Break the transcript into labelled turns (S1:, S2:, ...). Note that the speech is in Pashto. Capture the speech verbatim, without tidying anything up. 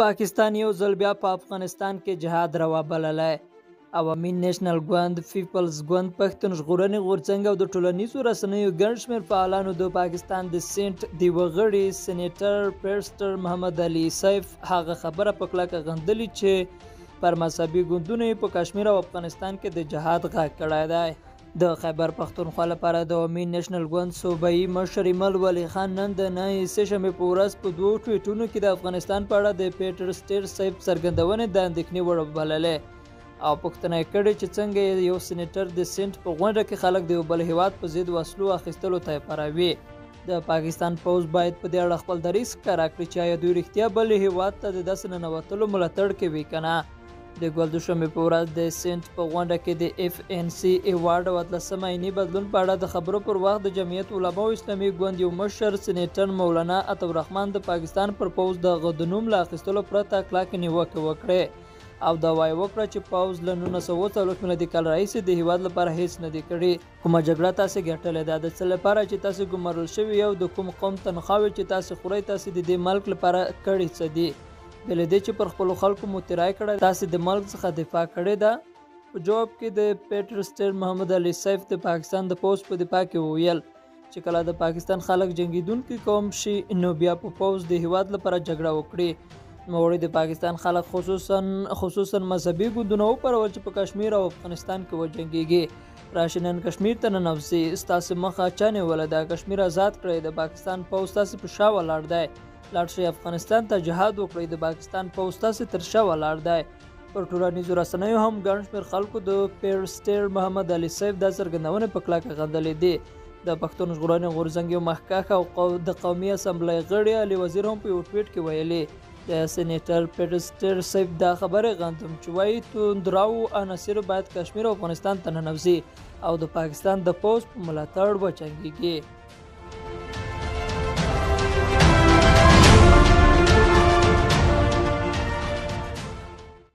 S1: पाकिस्तान یو ځل بیا په افغانستان کې جهاد روا بللی. عوامي نیشنل ګوند، پیپلز ګوند، پښتون ژغورنې غورځنګ او د ټولنیزو رسنیو ګڼ شمېر فعالانو د پاکستان د سینټ د یوه غړي سینیټر پیرسټر محمد علي سیف هغه خبره په کلکه غندلې چې پر مذهبي ګوندونو یې په کشمیر او افغانستان کې د جهاد غږ کړی دی. د خیبر پښتونخوا لپاره د عوامي نیشنل ګوند صوبایي مشر ایمل ولی خان نن د نهه سه شنبې په ورځ په دوو ټویټونو کې د افغانستان په اړه د پیټر سټیر صاحب څرګندونې د اندېښنې وړ بللې او پوښتنه یې کړې چې څنګه یو سینیټر د سینټ په غونډه کې خلک د یو بل هیواد په ضد وسلو اخیستلو ته پاروي. د پاکستان پوځ باید په دې اړه خپل دریځ ښکاره کړي چې آیا دوی رښتیا بل هیواد ته د داسې ننوتلو ملاتړ کوي که نه. د ګل دوشنبې په ورځ د سینټ په غونډه کې د اف ان سی ایوارډ او اتلسم آئیني بدلون په اړه د خبرو پر وخت د جمعیت علماء اسلامي ګوند یو مشر سینیټر مولانا عطاالرحمن د پاکستان پر پوځ د هغه د نوم له اخیستلو پرته کلکې نیوکې وکړې او دعوا یې وکړه چې پوځ له نولس سوه اووه څلوېښت میلادي کال راهیسې د هیواد لپاره هیڅ نه دي کړي. کومه جګړه تاسې ګټلې ده؟ د څه لپاره چې تاسې ګمارل شوي یو د کوم قوم تنخواوې چې تاسې خورئ تاسې د دې ملک لپاره کړي څه دي؟ بې له دې چې پر خپلو خلکو مو تیرای کړی تاسې د ملک څخه دفاع کړې ده. په جواب کې د پیټر سټیر محمد علي سیف د پاکستان د پوځ په دفاع کې وویل چې کله د پاکستان خلک جنګیدونکي قوم شي نو بیا په پوځ د هیواد لپاره جګړه وکړي. نوموړي د پاکستان خلک خصوصا خصوصا مذهبي ګوندونه وپارول چې په کشمیر او افغانستان کې وجنګیږي. راشي نن کشمیر ته ننوځئ، ستاسې مخه چا نیوله ده؟ کشمیر آزاد کړئ، د پاکستان پوځ تاسې په شا ولاړ دی. لاړ شئ افغانستان ته جهاد وکړئ، د پاکستان پوځ تاسې تر شا ولاړ دی. پر ټولنیزو رسنیو هم ګڼ شمېر خلکو د پیرسټر محمد علي سیف دا څرګندونې په کلکه غندلې دي. د پښتون ژغورنې غورځنګ یو مخکښ او د قومي اسمبلۍ غړي علي وزیر هم په یو ټویټ کې ویلي د سینیټر پیرسټر سیف دا خبرې غندم چې وایي توندراو عناصرو باید کشمیر او افغانستان ته ننوځي او د پاکستان د پوځ په ملاتړ وجنګیږي.